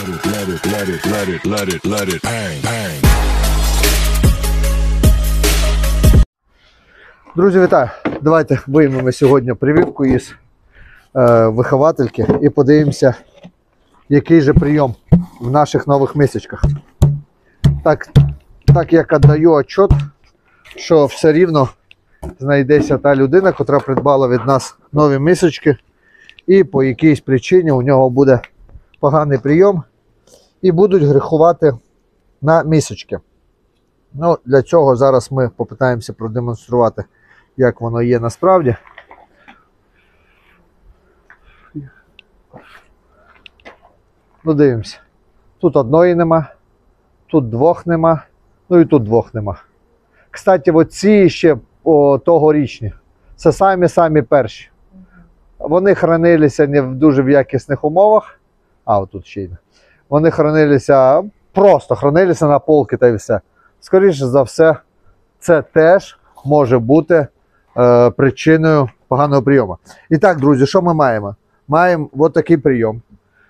let it bang, bang. Друзі, вітаю! Давайте виймемо сьогодні прививку із виховательки і подивимося, який же прийом в наших нових мисочках. Так як віддаю отчет, що все рівно знайдеться та людина, яка придбала від нас нові мисочки, і по якійсь причині у нього буде поганий прийом і будуть грехувати на мисочки. Ну, для цього зараз ми попитаємося продемонструвати, як воно є насправді. Ну, дивимося. Тут одної нема, тут двох нема, ну і тут двох нема. Кстати, оці ще тогорічні. Це самі перші. Вони хранилися не в дуже якісних умовах. А, отут ще й. Вони просто хранилися на полки та й все. Скоріше за все, це теж може бути причиною поганого прийому. І так, друзі, що ми маємо? Маємо от такий прийом.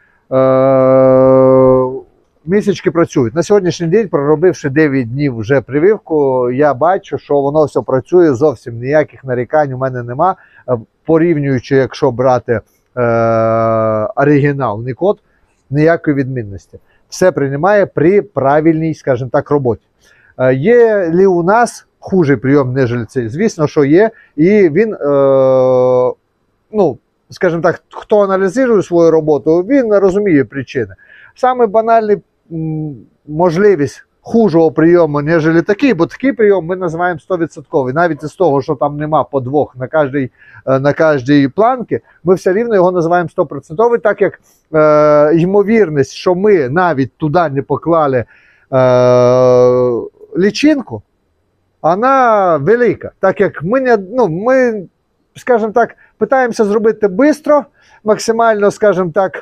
Місячки працюють. На сьогоднішній день, проробивши 9 днів вже прививку, я бачу, що воно все працює, зовсім ніяких нарікань у мене нема. Порівнюючи, якщо брати оригінальний код, ніякої відмінності. Все приймає при правильній, скажімо так, роботі. Є ли у нас хужий прийом, ніж цей? Звісно, що є. І він, ну, скажімо так, хто аналізує свою роботу, він розуміє причини. Саме банальний можливість хужого прийому, ніж такий, бо такий прийом ми називаємо 100%. Навіть із того, що там нема по двох на кожній планці, ми все рівно його називаємо 100%, так як ймовірність, що ми навіть туди не поклали лічинку, вона велика. Так як ми, скажімо так, питаємося зробити швидко, максимально, скажімо так,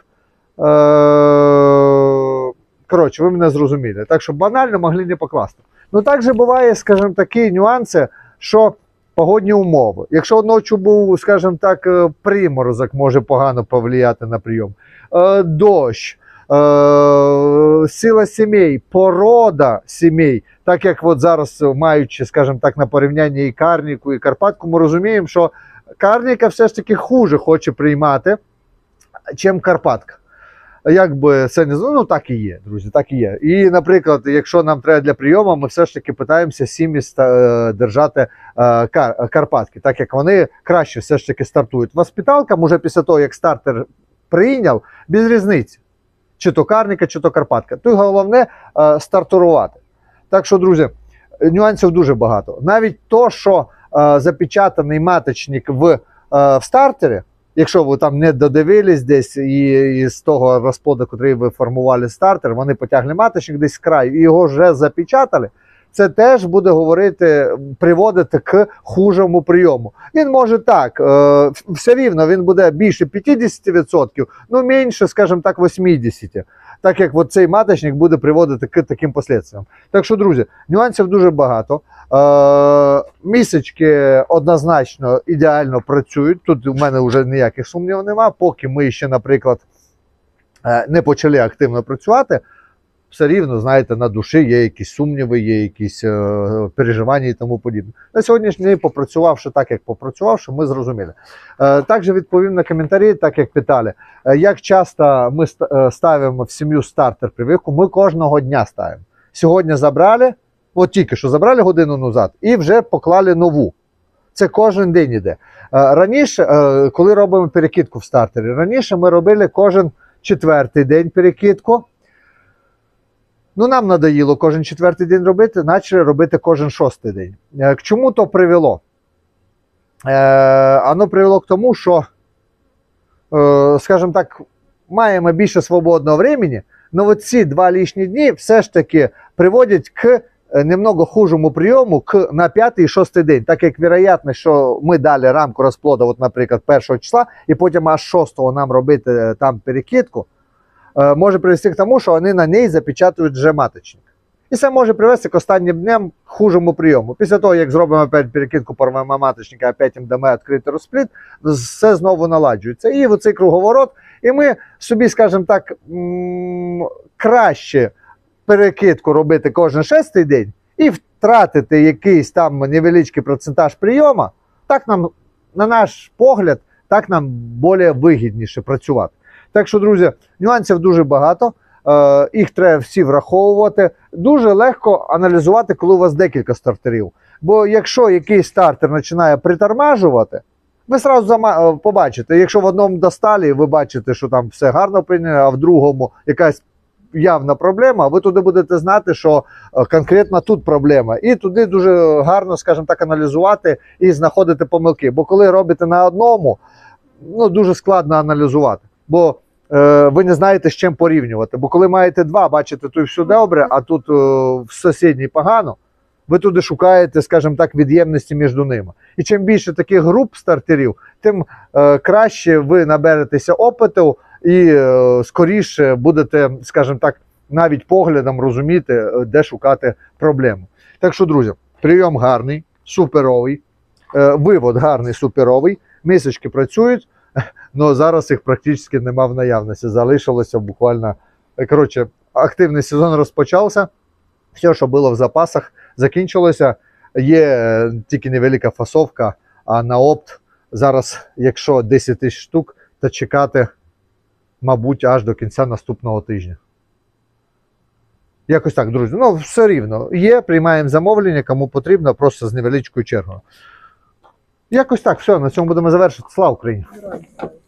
коротше, ви мене зрозуміли. Так що банально могли не покласти. Ну, також буває, скажімо, такі нюанси, що погодні умови. Якщо ночі був, скажімо так, приморозок, може погано повлияти на прийом. Дощ, сила сімей, порода сімей. Так як от зараз, маючи, скажімо так, на порівнянні і Карніку, і Карпатку, ми розуміємо, що Карніка все ж таки хуже хоче приймати, чим Карпатка. Як би це не ну так і є, друзі, так і є. І, наприклад, якщо нам треба для прийому, ми все ж таки питаємося сім'ї держати Карпатки, так як вони краще все ж таки стартують. Воспиталкам уже після того, як стартер прийняв, без різниці, чи то Карніка, чи то Карпатка. Тут головне стартурувати. Так що, друзі, нюансів дуже багато. Навіть то, що запечатаний маточник в стартері, якщо ви там не додивились десь і з того розплоду, який ви формували стартер, вони потягли маточник десь з краю і його вже запечатали, це теж буде приводити к хужому прийому. Він може так, все рівно він буде більше 50%, ну менше, скажімо так, 80%. Так як цей маточник буде приводити к таким послідствям. Так що, друзі, нюансів дуже багато. Місячки однозначно ідеально працюють. Тут у мене вже ніяких сумнівів немає. Поки ми ще, наприклад, не почали активно працювати, все рівно, знаєте, на душі є якісь сумніви, є якісь переживання і тому подібне. На сьогоднішній день, попрацювавши так, як попрацювавши, ми зрозуміли. Також відповім на коментарі, так як питали, як часто ми ставимо в сім'ю стартер прививку. Ми кожного дня ставимо. Сьогодні забрали, от тільки що забрали годину назад, і вже поклали нову. Це кожен день іде. Раніше, коли робимо перекидку в стартері, раніше ми робили кожен 4-й день перекидку. Ну, нам надоїло кожен 4-й день робити, почали робити кожен 6-й день. К чому то привело? Воно привело к тому, що, скажімо так, маємо більше свободного времени, але ці 2 лишні дні все ж таки приводять к немного хужому прийому на 5-й і 6-й день. Так як вероятно, що ми дали рамку розплоду, от, наприклад, 1 числа, і потім аж 6-го нам робити там перекидку, може привести к тому, що вони на ній запечатують вже маточник. І це може привести к останнім дням хужому прийому. Після того, як зробимо опять перекидку порвемо маточника, опять їм дамо відкритий розплід, все знову наладжується. І оцей круговорот. І ми собі, скажімо так, краще перекидку робити кожен 6-й день і втратити якийсь там невеличкий процентаж прийому, так нам, на наш погляд, так нам більш вигідніше працювати. Так що, друзі, нюансів дуже багато. Їх треба всі враховувати. Дуже легко аналізувати, коли у вас декілька стартерів. Бо якщо якийсь стартер починає притормажувати, ви одразу побачите, якщо в одному досталі, ви бачите, що там все гарно прийнято, а в другому якась явна проблема, ви туди будете знати, що конкретно тут проблема. І туди дуже гарно, скажімо так, аналізувати і знаходити помилки. Бо коли робите на одному, дуже складно аналізувати. Бо ви не знаєте, з чим порівнювати. Бо коли маєте два, бачите, тут все добре, а тут в сусідній погано, ви туди шукаєте, скажімо так, від'ємності між ними. І чим більше таких груп стартерів, тим краще ви наберетеся опиту і скоріше будете, скажімо так, навіть поглядом розуміти, де шукати проблему. Так що, друзі, прийом гарний, суперовий, вивод гарний, суперовий, мисочки працюють, але зараз їх практично нема в наявності. Залишилося буквально, коротше, активний сезон розпочався, все, що було в запасах, закінчилося. Є тільки невелика фасовка, а на опт зараз, якщо 10 тисяч штук, то чекати, мабуть, аж до кінця наступного тижня. Якось так, друзі. Все рівно. Є, приймаємо замовлення, кому потрібно, просто з невеличкою чергою. Якось так, все, на цьому будемо завершити. Слава Україні!